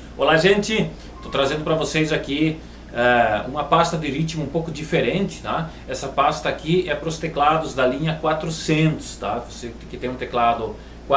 Olá, gente! Estou trazendo para vocês aqui uma pasta de ritmo um pouco diferente, tá? Essa pasta aqui é para os teclados da linha 400, tá? Você que tem um teclado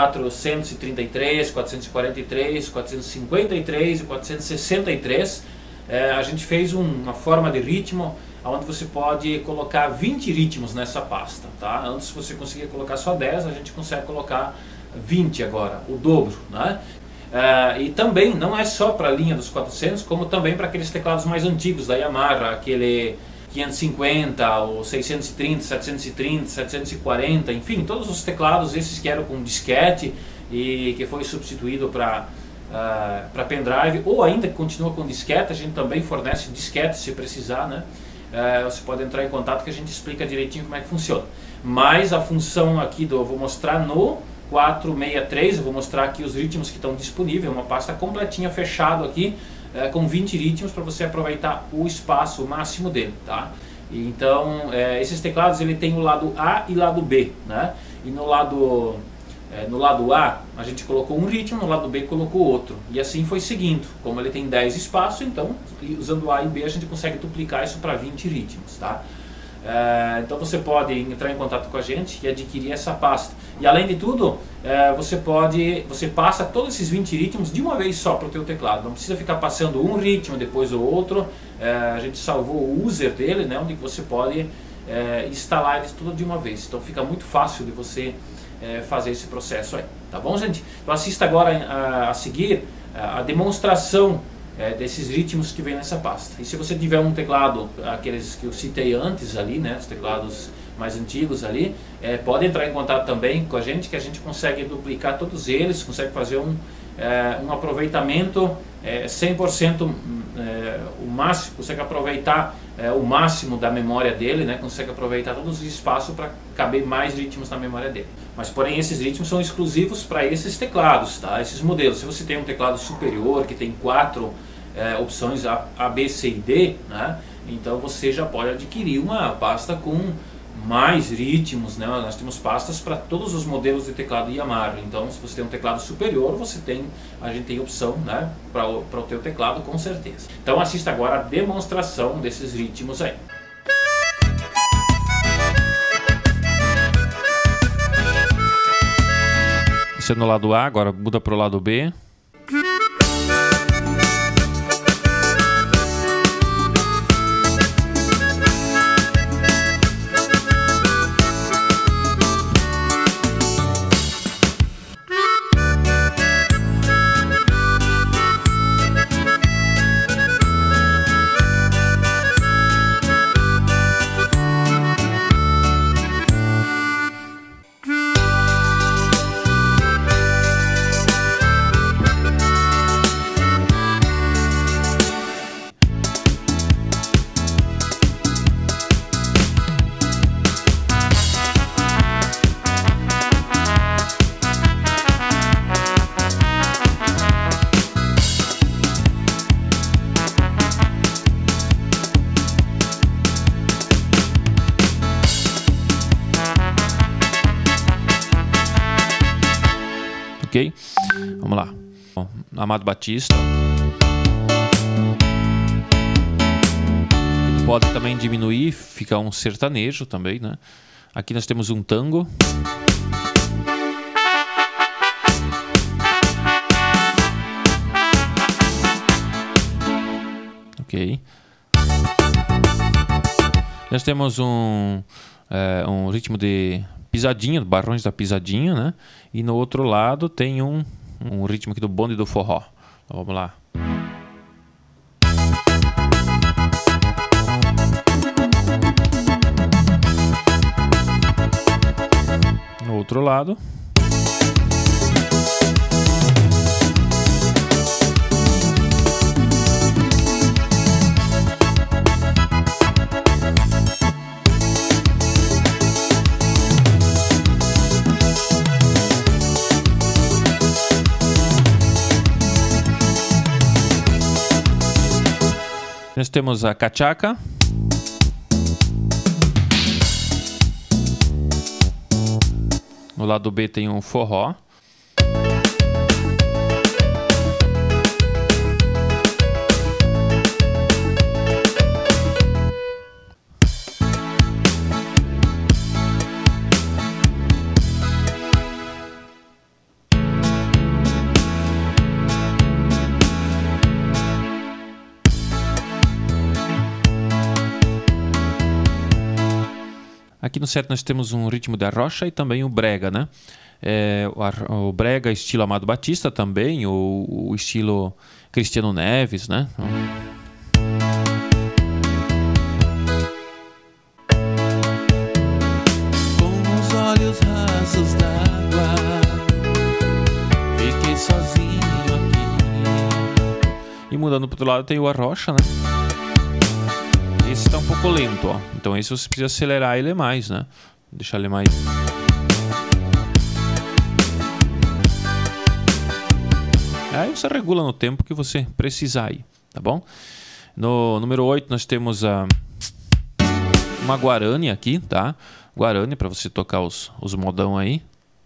433, 443, 453 e 463, a gente fez uma forma de ritmo onde você pode colocar 20 ritmos nessa pasta, tá? Antes você conseguia colocar só 10, a gente consegue colocar 20 agora, o dobro, né? E também não é só para a linha dos 400, como também para aqueles teclados mais antigos da Yamaha, aquele 550, o 630, 730, 740, enfim, todos os teclados esses que eram com disquete e que foi substituído para pendrive, ou ainda continua com disquete. A gente também fornece disquete se precisar, né? Você pode entrar em contato que a gente explica direitinho como é que funciona. Mas a função aqui eu vou mostrar no 463, eu vou mostrar aqui os ritmos que estão disponíveis, uma pasta completinha, fechado aqui, com 20 ritmos para você aproveitar o espaço máximo dele, tá? Então, esses teclados ele tem o lado A e lado B, né? E no lado A a gente colocou um ritmo, no lado B colocou outro, e assim foi seguindo. Como ele tem 10 espaços, então usando A e B a gente consegue duplicar isso para 20 ritmos, tá? Então você pode entrar em contato com a gente e adquirir essa pasta. E além de tudo, você passa todos esses 20 ritmos de uma vez só para o teu teclado. Não precisa ficar passando um ritmo, depois o outro. A gente salvou o user dele, né, onde você pode instalar eles tudo de uma vez. Então fica muito fácil de você fazer esse processo aí. Tá bom, gente? Então assista agora a seguir a demonstração desses ritmos que vem nessa pasta. E se você tiver um teclado, aqueles que eu citei antes ali, né, os teclados mais antigos ali, pode entrar em contato também com a gente, que a gente consegue duplicar todos eles, consegue fazer um aproveitamento 100%, o máximo, consegue aproveitar o máximo da memória dele, né, consegue aproveitar todos os espaços para caber mais ritmos na memória dele. Mas porém esses ritmos são exclusivos para esses teclados, tá? Esses modelos. Se você tem um teclado superior que tem 4 opções A, B, C e D, né, então você já pode adquirir uma pasta com mais ritmos, né? Nós temos pastas para todos os modelos de teclado Yamaha. Então se você tem um teclado superior, a gente tem opção, né, para o teu teclado, com certeza. Então assista agora a demonstração desses ritmos aí. Isso é no lado A, agora muda para o lado B. Ok? Vamos lá. Amado Batista. Pode também diminuir, fica um sertanejo também, né? Aqui nós temos um tango. Ok. Nós temos um ritmo de pisadinha, Barões da Pisadinha, né? E no outro lado tem um ritmo aqui do bonde do forró. Então, vamos lá. No outro lado. Nós temos a cachaca. No lado B tem um forró. Aqui no set nós temos um ritmo da rocha e também o brega, né? O brega estilo Amado Batista também, o estilo Cristiano Neves, né? Com os olhos rasos d'água, fiquei sozinho aqui. E mudando para o outro lado tem o arrocha, né? Esse está um pouco lento, ó. Então esse você precisa acelerar ele mais, né? Deixar ele mais... Aí você regula no tempo que você precisar aí, tá bom? No número 8 nós temos uma guarani aqui, tá? Guarani para você tocar os modão aí.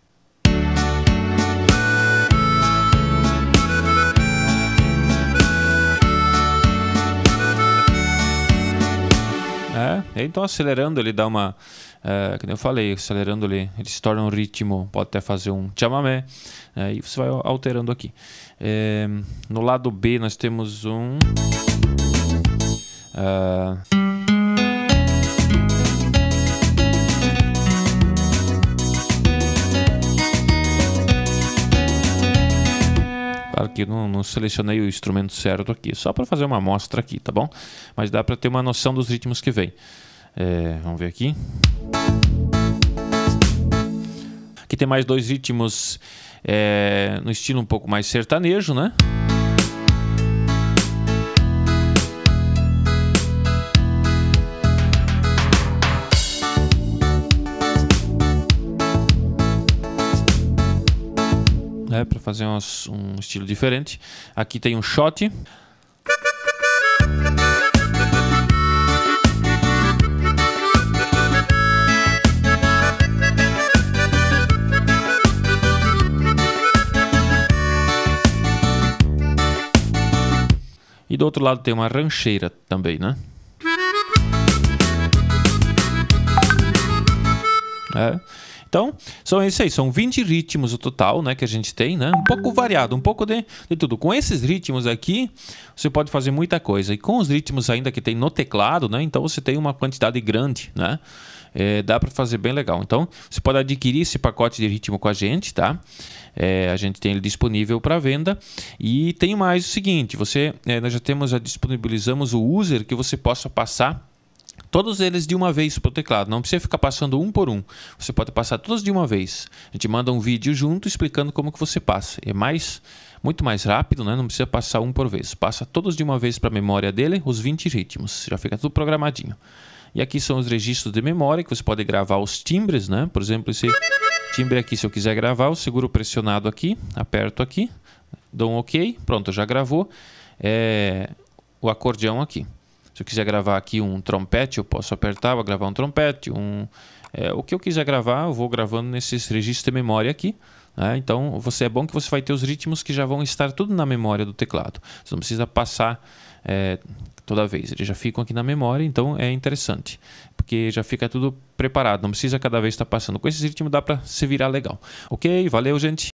Então acelerando ele dá uma... como eu falei, acelerando ele se torna um ritmo, pode até fazer um chamamé, e você vai alterando aqui. No lado B nós temos um... Claro que eu não selecionei o instrumento certo aqui, só para fazer uma amostra aqui, tá bom? Mas dá para ter uma noção dos ritmos que vem. Vamos ver aqui. Aqui tem mais dois ritmos no estilo um pouco mais sertanejo, né? Para fazer um estilo diferente. Aqui tem um shot. E do outro lado tem uma rancheira também, né? Então, são esses aí, são 20 ritmos o total, né, que a gente tem, né? Um pouco variado, um pouco de tudo. Com esses ritmos aqui, você pode fazer muita coisa. E com os ritmos ainda que tem no teclado, né? Então você tem uma quantidade grande, né? Dá para fazer bem legal. Então, você pode adquirir esse pacote de ritmo com a gente, tá? A gente tem ele disponível para venda. E tem mais o seguinte, nós já disponibilizamos o user que você possa passar todos eles de uma vez para o teclado. Não precisa ficar passando um por um. Você pode passar todos de uma vez. A gente manda um vídeo junto explicando como que você passa. É muito mais rápido, né? Não precisa passar um por vez. Passa todos de uma vez para a memória dele, os 20 ritmos. Já fica tudo programadinho. E aqui são os registros de memória, que você pode gravar os timbres, né? Por exemplo, esse timbre aqui, se eu quiser gravar, eu seguro pressionado aqui, aperto aqui, dou um OK, pronto, já gravou o acordeão aqui. Se eu quiser gravar aqui um trompete, eu posso apertar, vou gravar um trompete, o que eu quiser gravar, eu vou gravando nesses registros de memória aqui. Né? Então, é bom que você vai ter os ritmos que já vão estar tudo na memória do teclado. Você não precisa passar toda vez, eles já ficam aqui na memória, então é interessante. Porque já fica tudo preparado, não precisa cada vez estar passando. Com esse ritmo dá para se virar legal. Ok, valeu, gente!